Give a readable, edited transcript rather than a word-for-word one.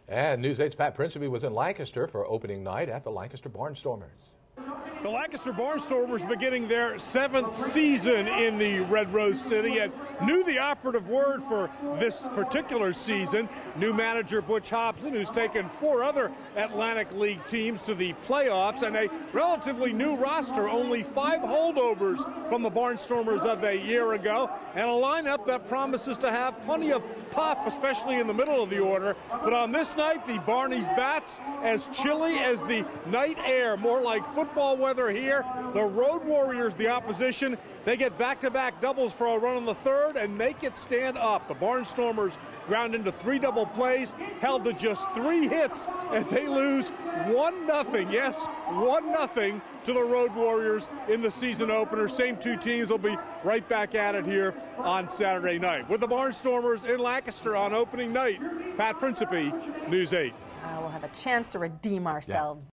And News 8's Pat Principe was in Lancaster for opening night at the Lancaster Barnstormers. The Lancaster Barnstormers beginning their 7th season in the Red Rose City, and knew the operative word for this particular season. New manager Butch Hobson, who's taken 4 other Atlantic League teams to the playoffs, and a relatively new roster, only 5 holdovers from the Barnstormers of a year ago, and a lineup that promises to have plenty of pop, especially in the middle of the order. But on this night, the Barneys bats as chilly as the night air, more like football weather here. The Road Warriors, the opposition, they get back-to-back doubles for a run on the 3rd and make it stand up. The Barnstormers ground into 3 double plays, held to just 3 hits as they lose 1-0. Yes, 1-0 to the Road Warriors in the season opener. Same 2 teams will be right back at it here on Saturday night. With the Barnstormers in Lancaster on opening night, Pat Principe, News 8. We'll have a chance to redeem ourselves. Yeah.